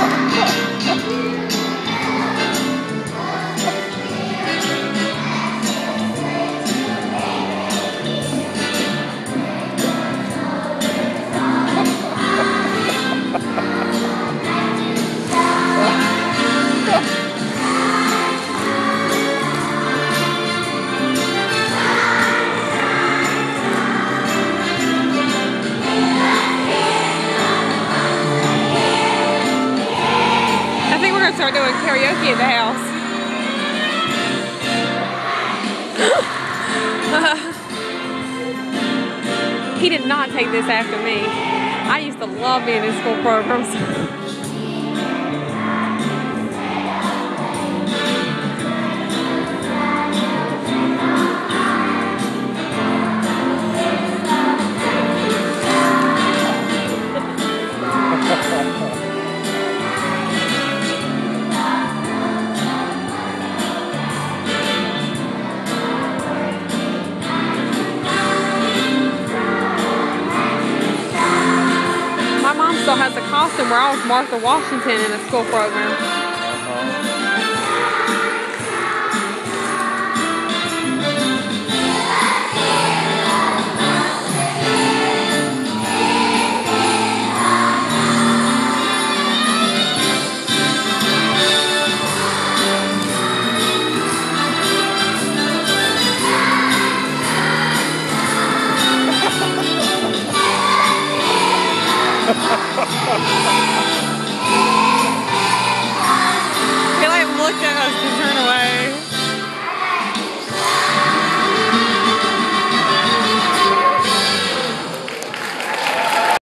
Start doing karaoke at the house. He did not take this after me. I used to love being in school programs. Still has a costume where I was Martha Washington in a school program. Ha ha ha ha!